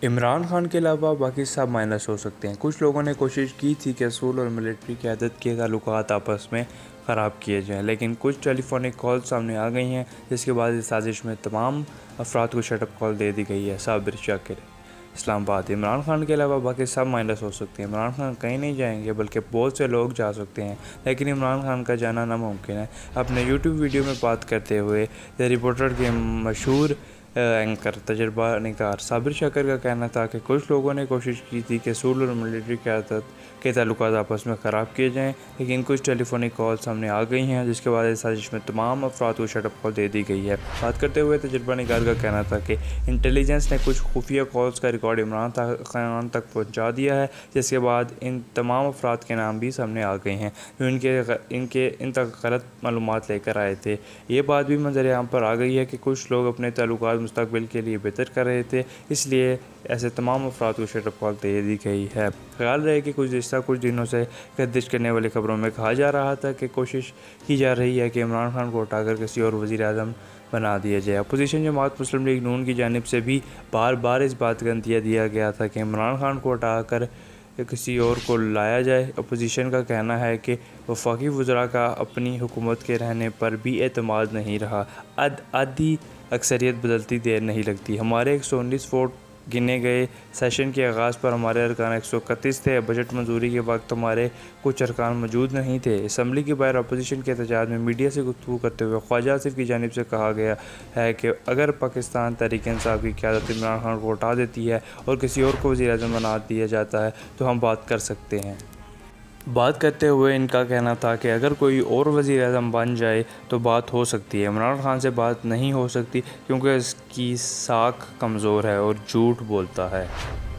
इमरान खान के अलावा बाकी सब माइनस हो सकते हैं। कुछ लोगों ने कोशिश की थी कि असूल और मिलिट्री क़यादत के ताल्लुकात आपस में ख़राब किए जाएं, लेकिन कुछ टेलीफोनिक कॉल सामने आ गई हैं जिसके बाद इस साजिश में तमाम अफराद को शटअप कॉल दे दी गई है। साबिर शाकिर, इस्लामाबाद। इमरान खान के अलावा बाकी सब माइनस हो सकते हैं। इमरान खान कहीं नहीं जाएंगे बल्कि बहुत से लोग जा सकते हैं, लेकिन इमरान खान का जाना नामुमकिन है। अपने यूट्यूब वीडियो में बात करते हुए द रिपोर्टर के मशहूर एंकर तजर्बा निकार साबिर शाकिर का कहना था कि कुछ लोगों ने कोशिश की थी कि असूल और मिलिट्री क़यादत के ताल्लुकात आपस में ख़राब किए जाएं, लेकिन कुछ टेलीफोनिक कॉल सामने आ गई हैं जिसके बाद इस साजिश में तमाम अफराद को शटअप कॉल दे दी गई है। बात करते हुए तजर्बा निकार का कहना था कि इंटेलिजेंस ने कुछ खुफिया कॉल्स का रिकॉर्ड इमरान खान तक पहुँचा दिया है, जिसके बाद इन तमाम अफराद के नाम भी सामने आ गए हैं जो इन तक गलत मालूमात लेकर आए थे। ये बात भी मंजर-ए-आम पर आ गई है कि कुछ लोग अपने ताल्लुकात मुस्तकबिल के लिए बेहतर कर रहे थे, इसलिए ऐसे तमाम अफराद को शटअप कॉल दे दी गई है। ख्याल रहे कि कुछ दिनों से गर्दिश करने वाली खबरों में कहा जा रहा था कि कोशिश की जा रही है कि इमरान खान को हटाकर किसी और वज़ीर-ए-आज़म बना दिया जाए। अपोजिशन जमात मुस्लिम लीग नून की जानिब से भी बार बार इस बात का अंदिया दिया गया था कि इमरान खान को हटाकर किसी और को लाया जाए। अपोजिशन का कहना है कि वफाकी वज़रा का अपनी हुकूमत के रहने पर भी एतमाद नहीं रहा। आधी अक्सरियत बदलती देर नहीं लगती। हमारे 119 वोट गिने गए। सेशन के आगाज़ पर हमारे अरकान 131 थे। बजट मंजूरी के वक्त हमारे कुछ अरकान मौजूद नहीं थे। असम्बली के बाहर अपोजिशन के एहतजाज में मीडिया से गुफ्तगू करते हुए ख्वाजा आसिफ की जानिब से कहा गया है कि अगर पाकिस्तान तहरीक-ए-इंसाफ की क़यादत इमरान खान को हटा देती है और किसी और को वज़ीर-ए-आज़म बना दिया जाता है तो हम बात कर सकते हैं। बात करते हुए इनका कहना था कि अगर कोई और वज़ीर-ए-आज़म बन जाए तो बात हो सकती है। इमरान खान से बात नहीं हो सकती क्योंकि इसकी साख कमज़ोर है और झूठ बोलता है।